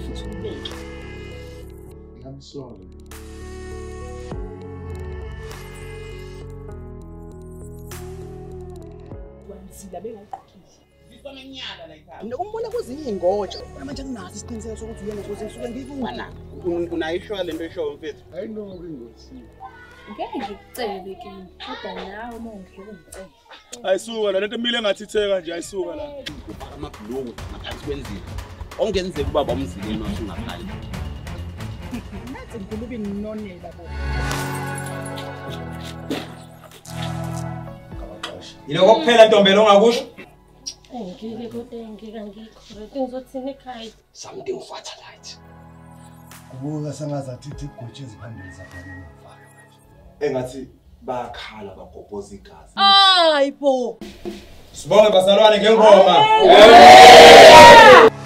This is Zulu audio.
futhi ubeke. I'm sorry. Wanzila bengaqhokile. Ngifamanyala la ekhaya. Nokumbona kwezinye ingoja. Bona manje kunazi isiqiniseko sokuthi uyena sokuthi ngisuke ngikuwana. Unayishwa lento eshoyo mfethu. I know ingozi. Ngeke ngikucele kini, kodwa nawe uma ungihlobo ngicela. Ayisuka la lento emile engathitheka nje ayisuka la. Ufaka amabhlungu ngaphansi kwenzilo. Ongenzeka ubaba umzileni wasungaphandle. Nathi ngikulubi nginonela bo. Yiloko kuphela ntombela ongakusho? Ngike kodwa ngike ngikho. Ngizothina ekhaya. Something fertilized. Kubuka sengazathi igotshi eziphambili zafanele ngifaka manje. Engathi bayakhala bagobhoza igazi. Hayibo. Sibonge basalwane ngengoma.